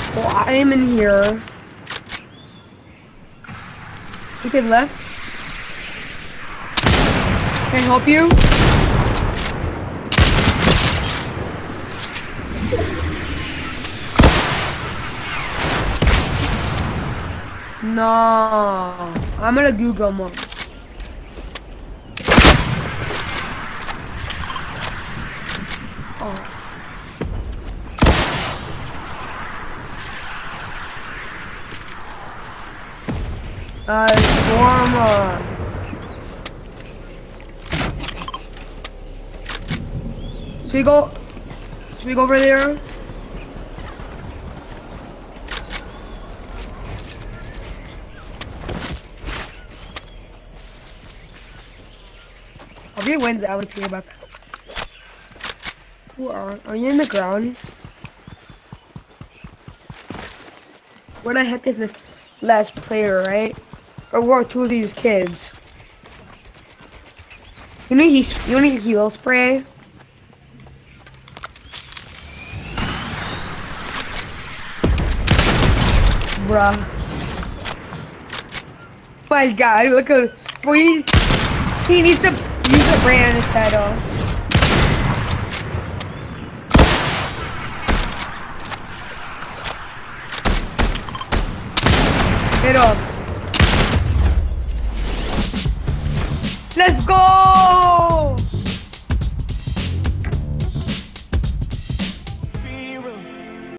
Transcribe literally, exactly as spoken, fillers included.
Well, I am in here. You can left. Can I help you? No, I'm gonna Google more. Oh. Uh, Storm. Should we go? Should we go over there? I'll be wins. I would care about that. Who are? Are you in the ground? Where the heck is this last player, right? Or where are two of these kids? You need you need heal spray. Bruh. My God, look at he, he needs to use a brand instead of. Get up. Let's go!